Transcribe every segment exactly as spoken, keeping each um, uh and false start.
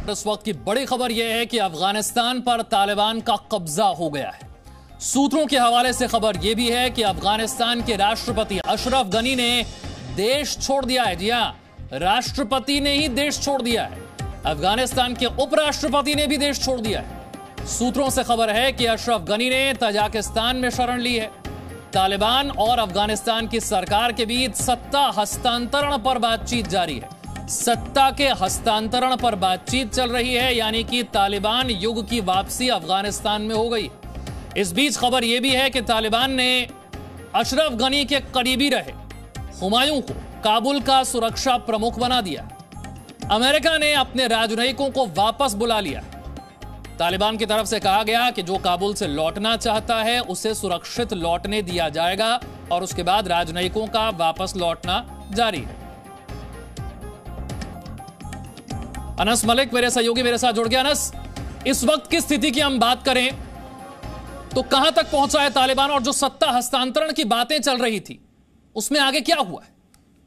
इस वक्त की बड़ी खबर यह है कि अफगानिस्तान पर तालिबान का कब्जा हो गया है। सूत्रों के हवाले से खबर यह भी है कि अफगानिस्तान के राष्ट्रपति अशरफ गनी ने देश छोड़ दिया है। जी हां, राष्ट्रपति ने ही देश छोड़ दिया है। अफगानिस्तान के उपराष्ट्रपति ने भी देश छोड़ दिया है। सूत्रों से खबर है कि अशरफ गनी ने तजाकिस्तान में शरण ली है। तालिबान और अफगानिस्तान की सरकार के बीच सत्ता हस्तांतरण पर बातचीत जारी है। सत्ता के हस्तांतरण पर बातचीत चल रही है, यानी कि तालिबान युग की वापसी अफगानिस्तान में हो गई। इस बीच खबर यह भी है कि तालिबान ने अशरफ गनी के करीबी रहे हुमायूं को काबुल का सुरक्षा प्रमुख बना दिया। अमेरिका ने अपने राजनयिकों को वापस बुला लिया। तालिबान की तरफ से कहा गया कि जो काबुल से लौटना चाहता है उसे सुरक्षित लौटने दिया जाएगा और उसके बाद राजनयिकों का वापस लौटना जारी है। अनस मलिक मेरे सहयोगी मेरे साथ जुड़ गया। अनस, इस वक्त की स्थिति की हम बात करें तो कहां तक पहुंचा है तालिबान, और जो सत्ता हस्तांतरण की बातें चल रही थी उसमें आगे क्या हुआ है?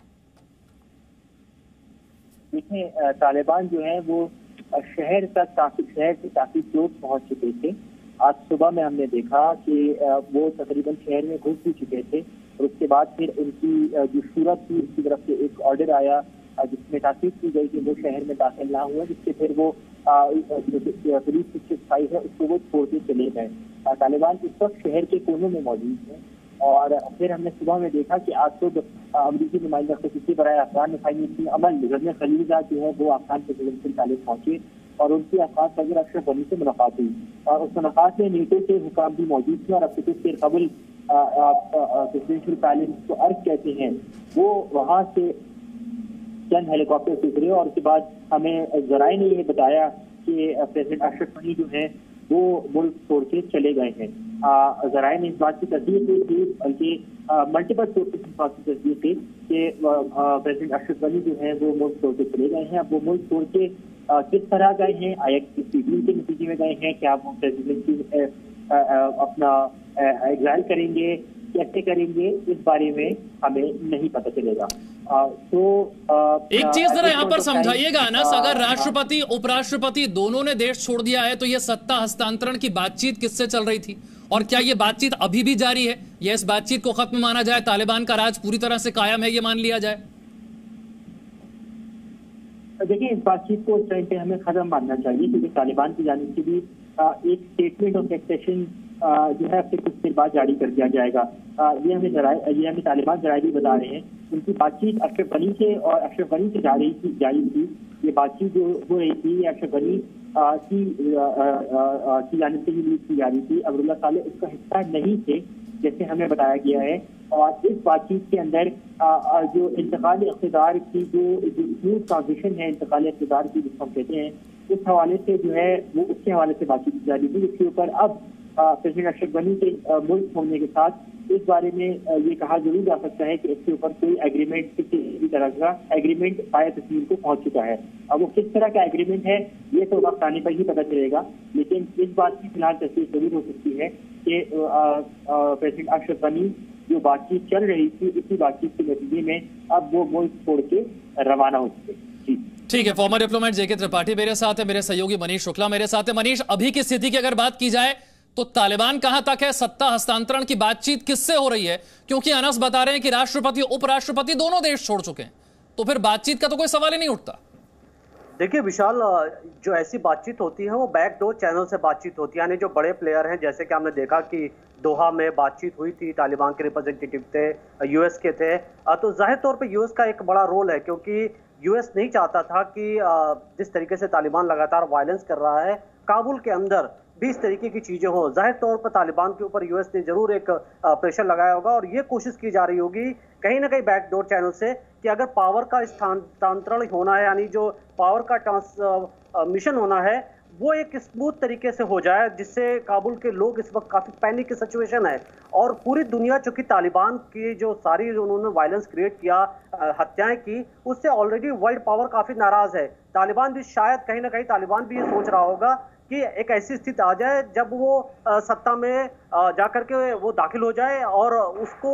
देखिए, तालिबान जो है वो शहर तक काफी शहर से काफी क्लोज पहुंच चुके थे। आज सुबह में हमने देखा कि वो तकरीबन शहर में घुस भी चुके थे और उसके बाद फिर उनकी जो सूरत थी उसकी तरफ से एक ऑर्डर आया जिसमें ताकीद की गई कि वो शहर में दाखिल ना हुआ, जिससे फिर वो पुलिस की चिट्ठी है उसको वो छोड़ के चले गए। तालिबान इस वक्त शहर के कोनों में मौजूद है। और फिर हमने सुबह में देखा कि आज सुबह अमरीकी नुमाइंदा खसूसी बराए अफगान नुमाइंदगी अमल गजन खलीजा जो है वो अफगान प्रेसिडेंशियल पैलेस पहुंचे और उनकी अफगान सदर अशरफ गनी से मुलाकात हुई। और उस मुलाकात में नीटो के हुकाम भी मौजूद थे और अब कुछ देर कबल प्रेसिडेंशियल पैलेस को अर्ज कहते हैं वो वहाँ से चंद हेलीकॉप्टर से उतरे और उसके बाद हमें जराए ने ये बताया कि प्रेसिडेंट अशरफ गनी जो है वो मुल्क छोड़ के चले गए हैं। जराए ने इस बात की तस्दीक की थी, बल्कि मल्टीपल सोर्सेज इस बात की तस्दीक की कि प्रेसिडेंट अशरफ गनी जो है वो मुल्क छोड़ के चले गए हैं। अब वो मुल्क छोड़ के किस तरह गए हैं, आया किसी डील के नतीजे में गए हैं, क्या वो प्रेसिडेंसी अपना एग्जाइल करेंगे, कैसे करेंगे, इस बारे में हमें नहीं पता चलेगा। आ, तो आ, एक चीज जरा यहाँ पर समझाइएगा अनस, अगर राष्ट्रपति उपराष्ट्रपति दोनों ने देश छोड़ दिया है तो ये सत्ता हस्तांतरण की बातचीत किससे चल रही थी, और क्या ये बातचीत अभी भी जारी है या इस बातचीत को खत्म माना जाए, तालिबान का राज पूरी तरह से कायम है ये मान लिया जाए? देखिए, इस बातचीत को इस टाइम पे हमें खत्म मानना चाहिए क्योंकि तालिबान की जानिब से भी एक स्टेटमेंट ऑफ एक्सेशन जो है फिर कुछ देर बाद जारी कर दिया जाएगा। ये हमें जराए ये हमें तालिबान जराए भी बता रहे हैं। उनकी बातचीत अशरफ गनी से और अशरफ गनी से जारी थी जारी थी ये बातचीत जो हो रही थी ये अशरफ गनी की की जानिब से ही लीड की जा रही थी। अब्दुल्ला साले उसका हिस्सा नहीं थे जैसे हमें बताया गया है। और इस बातचीत के अंदर जो इंतकाल इक़्तिदार की जो स्मूथ ट्रांजिशन है इंतकाल इक़्तिदार की जिसको हम कहते हैं, उस हवाले से जो है वो उसके हवाले से बातचीत जारी थी, जिसके ऊपर अब प्रेसिडेंट अशरफ गनी के मुल्क होने के साथ इस बारे में ये कहा जरूर जा सकता है कि इसके ऊपर कोई एग्रीमेंट किसी तरह का एग्रीमेंट पाया तस्वीर को पहुंच चुका है। अब वो किस तरह का एग्रीमेंट है ये तो वक्त आने पर ही पता चलेगा, लेकिन इस बात की फिलहाल तस्वीर जरूर हो सकती है कि प्रेसिडेंट अशरफ गनी जो बातचीत चल रही थी इसी बातचीत के नतीजे में अब वो मुल्क छोड़ के रवाना हो चुके। ठीक है, फॉर्मर डिप्लोमेट जेके त्रिपाठी मेरे साथ है, मेरे सहयोगी मनीष शुक्ला मेरे साथ है। मनीष, अभी की स्थिति की अगर बात की जाए तो तालिबान कहां तक है, सत्ता हस्तांतरण की बातचीत किससे हो रही है? क्योंकि अनस बता रहे हैं कि राष्ट्रपति उपराष्ट्रपति दोनों देश छोड़ चुके हैं, तो फिर बातचीत का तो कोई सवाल ही नहीं उठता। देखिए विशाल, जो ऐसी बातचीत होती है वो बैकडोर चैनल से बातचीत होती है, यानी जो बड़े प्लेयर हैं, जैसे कि हमने देखा कि दोहा में बातचीत हुई थी, तालिबान के रिप्रेजेंटेटिव थे, यूएस के थे। तो जाहिर तौर पे यूएस का एक बड़ा रोल है क्योंकि यूएस नहीं चाहता था कि जिस तरीके से तालिबान लगातार वायलेंस कर रहा है काबुल के अंदर भी इस तरीके की चीजें हो। जाहिर तौर पर तालिबान के ऊपर यूएस ने जरूर एक प्रेशर लगाया होगा और ये कोशिश की जा रही होगी कहीं ना कहीं बैकडोर चैनल से कि अगर पावर का स्थानांतरण होना है, यानी जो पावर का ट्रांसमिशन होना है वो एक स्मूथ तरीके से हो जाए, जिससे काबुल के लोग इस वक्त काफी पैनिक की सिचुएशन है। और पूरी दुनिया चूंकि तालिबान की जो सारी जो उन्होंने वायलेंस क्रिएट किया, हत्याएं की, उससे ऑलरेडी वर्ल्ड पावर काफी नाराज है। तालिबान भी शायद कहीं ना कहीं तालिबान भी ये सोच रहा होगा कि एक ऐसी स्थिति आ जाए जब वो आ, सत्ता में जाकर के वो दाखिल हो जाए और उसको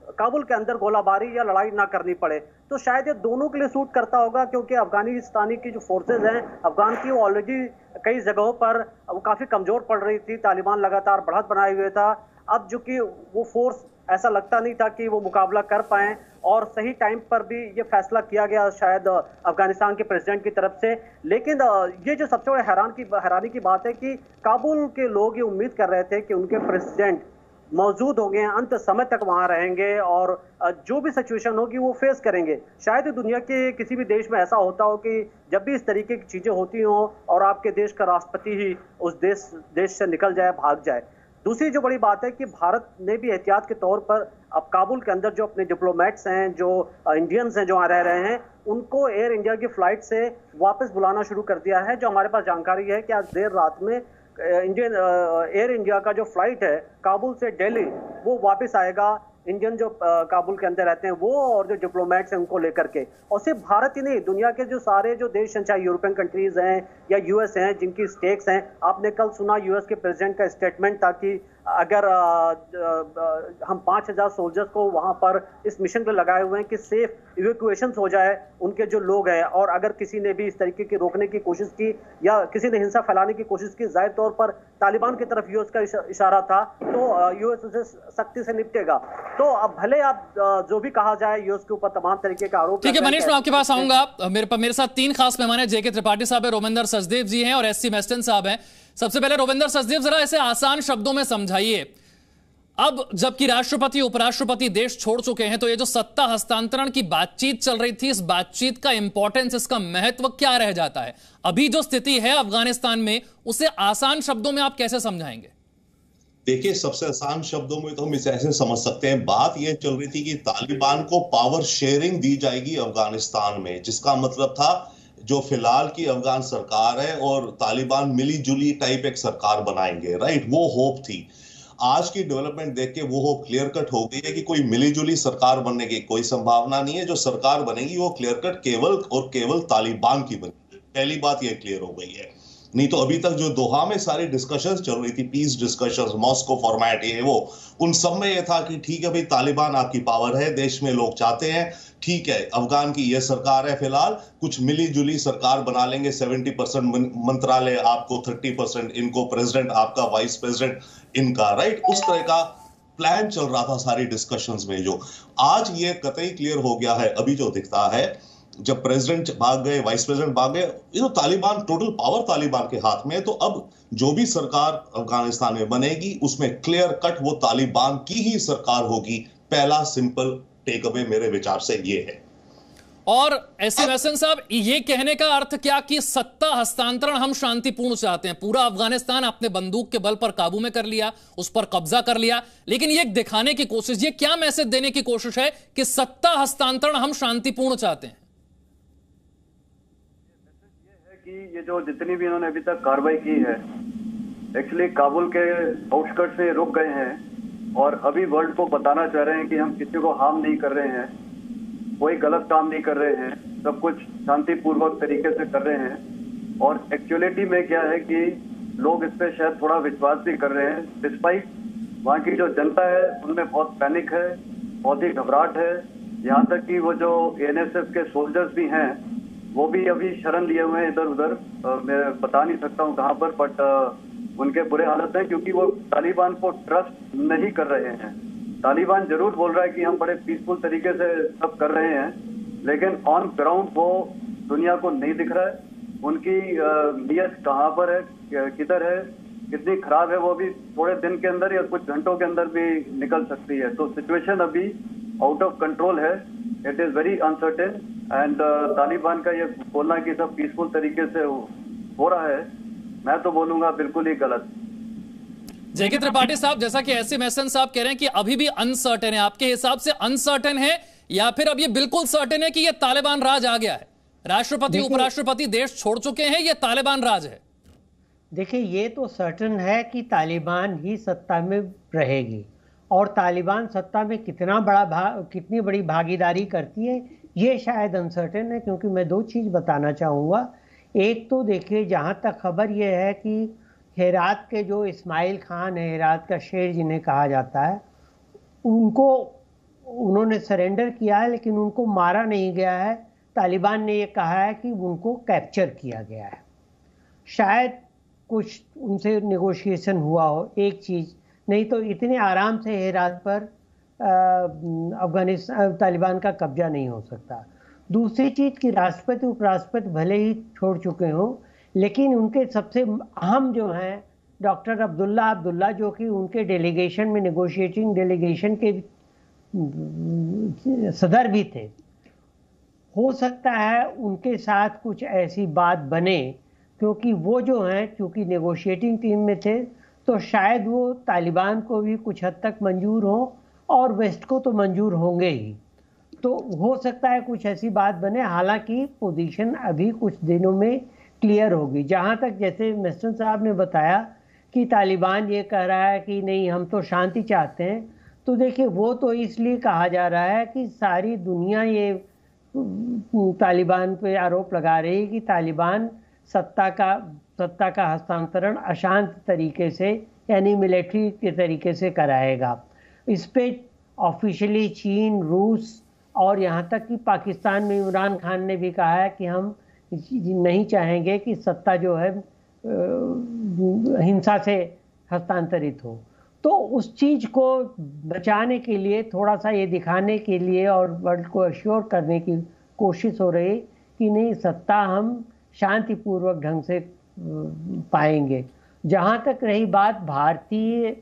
काबुल के अंदर गोलाबारी या लड़ाई ना करनी पड़े। तो शायद ये दोनों के लिए सूट करता होगा, क्योंकि अफगानिस्तानी की जो फोर्सेज हैं अफगान की, वो ऑलरेडी कई जगहों पर वो काफी कमजोर पड़ रही थी, तालिबान लगातार बढ़त बनाए हुए था। अब जो कि वो फोर्स ऐसा लगता नहीं था कि वो मुकाबला कर पाए, और सही टाइम पर भी ये फैसला किया गया शायद अफगानिस्तान के प्रेसिडेंट की तरफ से। लेकिन ये जो सबसे बड़े हैरान की हैरानी की बात है कि काबुल के लोग ये उम्मीद कर रहे थे कि उनके प्रेसिडेंट मौजूद होंगे, अंत समय तक वहां रहेंगे और जो भी सिचुएशन होगी वो फेस करेंगे। शायद दुनिया के किसी भी देश में ऐसा होता हो कि जब भी इस तरीके की चीजें होती हो और आपके देश का राष्ट्रपति ही उस देश देश से निकल जाए, भाग जाए। दूसरी जो बड़ी बात है कि भारत ने भी एहतियात के तौर पर अब काबुल के अंदर जो अपने डिप्लोमेट्स हैं, जो इंडियंस हैं जो वहाँ रह रहे हैं, उनको एयर इंडिया की फ्लाइट से वापस बुलाना शुरू कर दिया है। जो हमारे पास जानकारी है कि आज देर रात में इंडियन एयर इंडिया का जो फ्लाइट है काबुल से दिल्ली, वो वापस आएगा। इंडियन जो काबुल के अंदर रहते हैं वो और जो डिप्लोमेट्स हैं उनको लेकर के। और सिर्फ भारत ही नहीं, दुनिया के जो सारे जो देश हैं, चाहे यूरोपियन कंट्रीज हैं या यूएस हैं जिनकी स्टेक्स हैं। आपने कल सुना यूएस के प्रेसिडेंट का स्टेटमेंट था कि अगर आ, आ, हम पाँच हजार सोल्जर्स को वहां पर इस मिशन पे लगाए हुए हैं कि सेफ इवैक्यूएशन हो जाए उनके जो लोग हैं, और अगर किसी ने भी इस तरीके की रोकने की कोशिश की या किसी ने हिंसा फैलाने की कोशिश की, जाहिर तौर पर तालिबान की तरफ यूएस का इशारा था, तो यूएस उसे सख्ती से निपटेगा। तो अब भले आप जो भी कहा जाए यूएस के ऊपर तमाम तरीके का आरोप। ठीक है मनीष, मैं आपके पास आऊंगा। मेरे मेरे साथ तीन खास मेहमान हैं, जेके त्रिपाठी साहब है, रोविंदर सचदेव जी हैं और एस सी मेस्टन साहब हैं। सबसे पहले रोविंदर सचदेव, जरा ऐसे आसान शब्दों में समझाइए, अब जबकि राष्ट्रपति उपराष्ट्रपति देश छोड़ चुके हैं, तो ये जो सत्ता हस्तांतरण की बातचीत चल रही थी, इस बातचीत का इंपॉर्टेंस, इसका महत्व क्या रह जाता है? अभी जो स्थिति है अफगानिस्तान में, उसे आसान शब्दों में आप कैसे समझाएंगे? देखिए, सबसे आसान शब्दों में तो हम इसे ऐसे समझ सकते हैं, बात यह चल रही थी कि तालिबान को पावर शेयरिंग दी जाएगी अफगानिस्तान में, जिसका मतलब था जो फिलहाल की अफगान सरकार है और तालिबान मिली जुली टाइप एक सरकार बनाएंगे, राइट? वो होप थी। आज की डेवलपमेंट देख के वो होप क्लियर कट हो गई है कि कोई मिली जुली सरकार बनने की कोई संभावना नहीं है। जो सरकार बनेगी वो क्लियर कट केवल और केवल तालिबान की बनेगी। पहली बात ये क्लियर हो गई है। नहीं तो अभी तक जो दोहा में सारी डिस्कशंस चल रही थी, पीस डिस्कशंस, मॉस्को फॉर्मेट, ये वो, उन सब में ये था कि ठीक है भाई, तालिबान आपकी पावर है, देश में लोग चाहते हैं, ठीक है, अफगान की ये सरकार है, फिलहाल कुछ मिली जुली सरकार बना लेंगे, सेवेंटी परसेंट मंत्रालय आपको, थर्टी परसेंट इनको, प्रेसिडेंट आपका, वाइस प्रेसिडेंट इनका, राइट? उस तरह का प्लान चल रहा था सारी डिस्कशंस में। जो आज ये कतई क्लियर हो गया है, अभी जो दिखता है, जब प्रेसिडेंट भाग गए, वाइस प्रेसिडेंट भाग गए, ये तो तालिबान, टोटल पावर तालिबान के हाथ में है। तो अब जो भी सरकार अफगानिस्तान में बनेगी उसमें क्लियर कट वो तालिबान की ही सरकार होगी। पहला सिंपल टेक अवे मेरे विचार से ये है। और एससी मेसन साहब, ये कहने का अर्थ क्या कि सत्ता हस्तांतरण हम शांतिपूर्ण चाहते हैं, पूरा अफगानिस्तान अपने बंदूक के बल पर काबू में कर लिया, उस पर कब्जा कर लिया, लेकिन ये दिखाने की कोशिश, ये क्या मैसेज देने की कोशिश है कि सत्ता हस्तांतरण हम शांतिपूर्ण चाहते हैं? कि ये जो जितनी भी इन्होंने अभी तक कार्रवाई की है, एक्चुअली काबुल के आउटस्कर्ट से रुक गए हैं और अभी वर्ल्ड को बताना चाह रहे हैं कि हम किसी को हार्म नहीं कर रहे हैं, कोई गलत काम नहीं कर रहे हैं, सब कुछ शांतिपूर्वक तरीके से कर रहे हैं। और एक्चुअलिटी में क्या है कि लोग इस पे शायद थोड़ा विश्वास भी कर रहे हैं, डिस्पाइट वहाँ की जो जनता है उनमें बहुत पैनिक है, बहुत ही घबराहट है। यहाँ तक कि वो जो ए एन एस एफ के सोल्जर्स भी हैं वो भी अभी शरण लिए हुए हैं इधर उधर, मैं बता नहीं सकता हूँ कहाँ पर, बट उनके बुरे हालत हैं क्योंकि वो तालिबान को ट्रस्ट नहीं कर रहे हैं। तालिबान जरूर बोल रहा है कि हम बड़े पीसफुल तरीके से सब कर रहे हैं, लेकिन ऑन ग्राउंड वो दुनिया को नहीं दिख रहा है। उनकी नीयत कहाँ पर है, किधर है, कितनी खराब है, वो भी थोड़े दिन के अंदर या कुछ घंटों के अंदर भी निकल सकती है। तो सिचुएशन अभी आउट ऑफ कंट्रोल है, it is very uncertain and Taliban का ये बोलना कि सब पीसफुल तरीके से हो रहा है, मैं तो बोलूंगा बिल्कुल ही गलत। जेके त्रिपाठी साहब, जैसा कि एस सी मेसन साहब कह रहे हैं कि अभी भी अनसर्टेन है, आपके हिसाब से अनसर्टेन है या फिर अब ये बिल्कुल सर्टेन है कि ये तालिबान राज आ गया है? राष्ट्रपति उपराष्ट्रपति देश छोड़ चुके हैं, ये तालिबान राज है? देखिए, ये तो सर्टेन है कि तालिबान ही सत्ता में रहेगी, और तालिबान सत्ता में कितना बड़ा भाग, कितनी बड़ी भागीदारी करती है, ये शायद अनसर्टेन है। क्योंकि मैं दो चीज़ बताना चाहूँगा। एक तो देखिए, जहाँ तक खबर ये है कि हेरात के जो इस्माइल खान है, हेरात का शेर जिन्हें कहा जाता है, उनको उन्होंने सरेंडर किया है, लेकिन उनको मारा नहीं गया है। तालिबान ने ये कहा है कि उनको कैप्चर किया गया है। शायद कुछ उनसे नेगोशिएशन हुआ हो, एक चीज़, नहीं तो इतने आराम से हेरात पर अफगानिस्तान तालिबान का कब्जा नहीं हो सकता। दूसरी चीज़ कि राष्ट्रपति उपराष्ट्रपति भले ही छोड़ चुके हों, लेकिन उनके सबसे अहम जो हैं डॉक्टर अब्दुल्ला अब्दुल्ला, जो कि उनके डेलीगेशन में, नेगोशिएटिंग डेलीगेशन के सदर भी थे, हो सकता है उनके साथ कुछ ऐसी बात बने, क्योंकि वो जो हैं चूँकि नेगोशिएटिंग टीम में थे, तो शायद वो तालिबान को भी कुछ हद तक मंजूर हो और वेस्ट को तो मंजूर होंगे ही। तो हो सकता है कुछ ऐसी बात बने। हालांकि पोजीशन अभी कुछ दिनों में क्लियर होगी। जहां तक जैसे मिस्टर साहब ने बताया कि तालिबान ये कह रहा है कि नहीं हम तो शांति चाहते हैं, तो देखिए वो तो इसलिए कहा जा रहा है कि सारी दुनिया ये तालिबान पे आरोप लगा रही है कि तालिबान सत्ता का सत्ता का हस्तांतरण अशांत तरीके से, यानी मिलिट्री के तरीके से कराएगा। इस पे ऑफिशियली चीन, रूस और यहाँ तक कि पाकिस्तान में इमरान खान ने भी कहा है कि हम नहीं चाहेंगे कि सत्ता जो है हिंसा से हस्तांतरित हो। तो उस चीज़ को बचाने के लिए, थोड़ा सा ये दिखाने के लिए और वर्ल्ड को अश्योर करने की कोशिश हो रही कि नहीं, सत्ता हम शांतिपूर्वक ढंग से पाएंगे। जहाँ तक रही बात भारतीय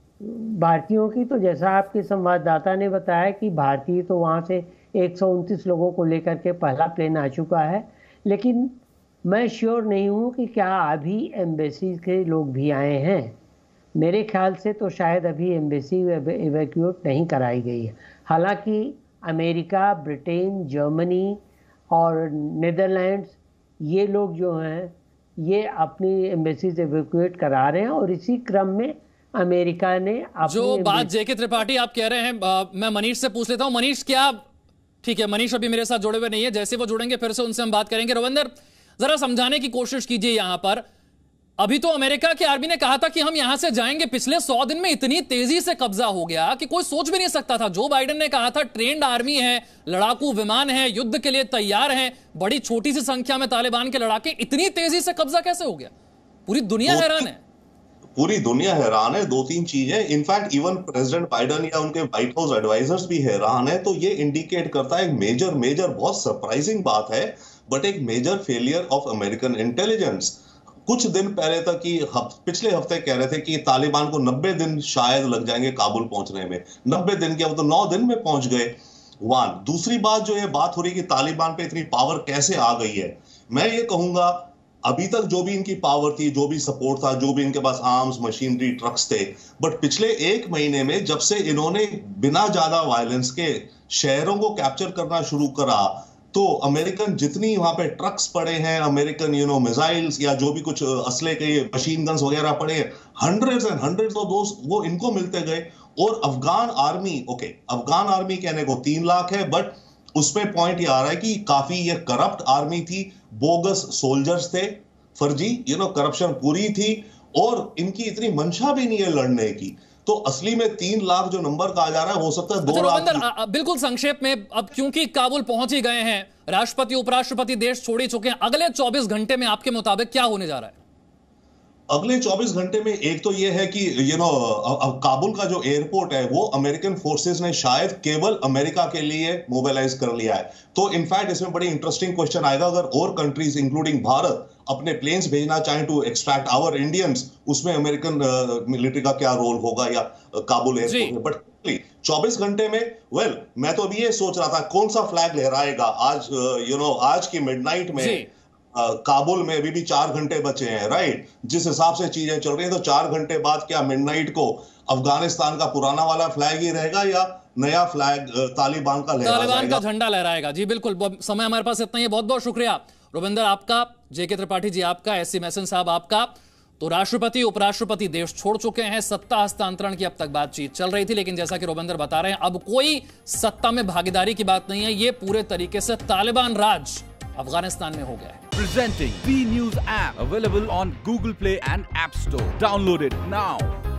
भारतीयों की, तो जैसा आपके संवाददाता ने बताया कि भारतीय तो वहाँ से एक सौ उनतीस लोगों को लेकर के पहला प्लेन आ चुका है, लेकिन मैं श्योर नहीं हूँ कि क्या अभी एम्बेसी के लोग भी आए हैं। मेरे ख्याल से तो शायद अभी एम्बेसी इवैक्यूएट नहीं कराई गई है। हालांकि अमेरिका, ब्रिटेन, जर्मनी और नीदरलैंड्स, ये लोग जो हैं ये अपनी एम्बेसी से इवैक्यूएट करा रहे हैं, और इसी क्रम में अमेरिका ने जो बात जेके त्रिपाठी आप कह रहे हैं, आ, मैं मनीष से पूछ लेता हूं। मनीष, क्या ठीक है, मनीष अभी मेरे साथ जुड़े हुए नहीं है, जैसे वो जुड़ेंगे फिर से उनसे हम बात करेंगे। रविंदर, जरा समझाने की कोशिश कीजिए यहां पर। अभी तो अमेरिका की आर्मी ने कहा था कि हम यहां से जाएंगे, पिछले सौ दिन में इतनी तेजी से कब्जा हो गया कि कोई सोच भी नहीं सकता था। जो बाइडेन ने कहा था ट्रेंड आर्मी है, लड़ाकू विमान है, युद्ध के लिए तैयार हैं, बड़ी छोटी सी संख्या में तालिबान के लड़ाके, इतनी तेजी से कब्जा कैसे हो गया? पूरी दुनिया हैरान है। पूरी दुनिया हैरान है। दो तीन चीजें, इनफैक्ट इवन प्रेसिडेंट बाइडेन या उनके व्हाइट हाउस एडवाइजर्स भी हैरान है। तो ये इंडिकेट करता है एक मेजर मेजर बहुत सरप्राइजिंग बात है, बट एक major failure of American intelligence. कुछ दिन पहले तक की पिछले हफ्ते कह रहे थे कि तालिबान को नब्बे दिन शायद लग जाएंगे काबुल पहुंचने में। नब्बे दिन के, वो तो नौ दिन में पहुंच गए। वन दूसरी बात जो ये बात हो रही कि तालिबान पे इतनी पावर कैसे आ गई है, मैं ये कहूंगा अभी तक जो भी इनकी पावर थी, जो भी सपोर्ट था, जो भी इनके पास आर्म्स, मशीनरी, ट्रक्स थे, बट पिछले एक महीने में जब से इन्होंने बिना ज्यादा वायलेंस के शहरों को कैप्चर करना शुरू करा, तो अमेरिकन जितनी वहां पे ट्रक्स पड़े हैं, अमेरिकन यू नो मिसाइल्स या जो भी कुछ असले के मशीन गन्स वगैरह पड़े हैं, hundreds and hundreds of those वो इनको मिलते गए। और Afghan army, okay Afghan army कहने को तीन लाख है, बट उसमें पॉइंट ये आ रहा है कि काफी ये करप्ट आर्मी थी, बोगस सोल्जर्स थे, फर्जी यू नो करप्शन पूरी थी, और इनकी इतनी मंशा भी नहीं है लड़ने की। तो असली में तीन लाख जो नंबर कहा जा रहा है, हो सकता है दो लाख। बिल्कुल संक्षेप में, अब क्योंकि काबुल पहुंच ही गए हैं, राष्ट्रपति उपराष्ट्रपति देश छोड़ ही चुके हैं, अगले चौबीस घंटे में आपके मुताबिक क्या होने जा रहा है? अगले चौबीस घंटे में एक तो ये है कि यू नो काबुल का जो एयरपोर्ट है वो अमेरिकन फोर्सेस ने शायद केवल अमेरिका के लिए मोबिलाइज कर लिया है। तो इनफैक्ट इसमें बड़ी इंटरेस्टिंग क्वेश्चन आएगा, अगर और कंट्रीज इंक्लूडिंग भारत अपने प्लेन्स भेजना चाहें टू एक्सट्रैक्ट आवर इंडियंस, उसमें अमेरिकन मिलिट्री का क्या रोल होगा या काबुल एयरपोर्ट में। बट चौबीस घंटे में, वेल मैं तो अभी ये सोच रहा था कौन सा फ्लैग लहराएगा आज, यू नो आज की मिडनाइट में Uh, काबुल में अभी भी चार घंटे बचे हैं, राइट? जिस हिसाब से चीजें चल रही हैं, तो चार घंटे बाद क्या मिडनाइट को अफगानिस्तान का पुराना वाला फ्लैग ही रहेगा या नया फ्लैग तालिबान का लहरा तालिबान का झंडा लहराएगा? जी बिल्कुल, समय हमारे पास इतना ही है। बहुत बहुत शुक्रिया रविंदर आपका, जेके त्रिपाठी जी आपका, एस सी मैसन साहब आपका। तो राष्ट्रपति उपराष्ट्रपति देश छोड़ चुके हैं, सत्ता हस्तांतरण की अब तक बातचीत चल रही थी, लेकिन जैसा कि रविंदर बता रहे हैं अब कोई सत्ता में भागीदारी की बात नहीं है, ये पूरे तरीके से तालिबान राज अफगानिस्तान में हो गया है। Presenting B News app, available on Google Play and App Store. Download it now.